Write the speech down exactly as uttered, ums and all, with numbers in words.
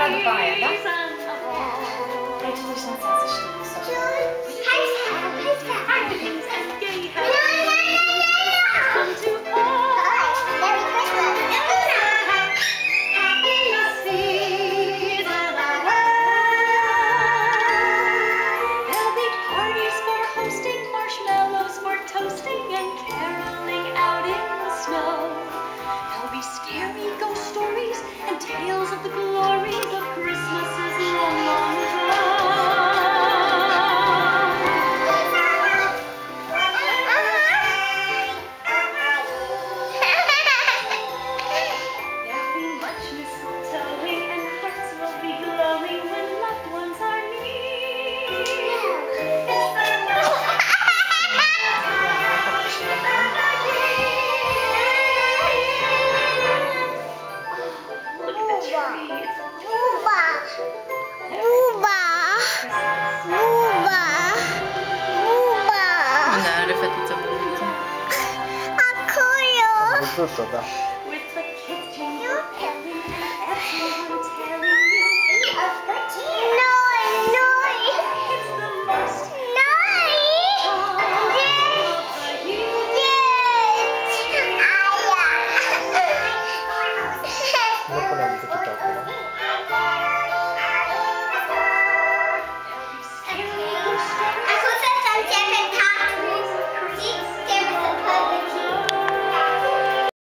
the fire, da? Jag tror det känns så stort. Scary ghost stories and tales of the glories of Christmases long, long There'll be much mistletoeing and hearts will be glowing when loved ones are near. När är det för att det är så Akkurat.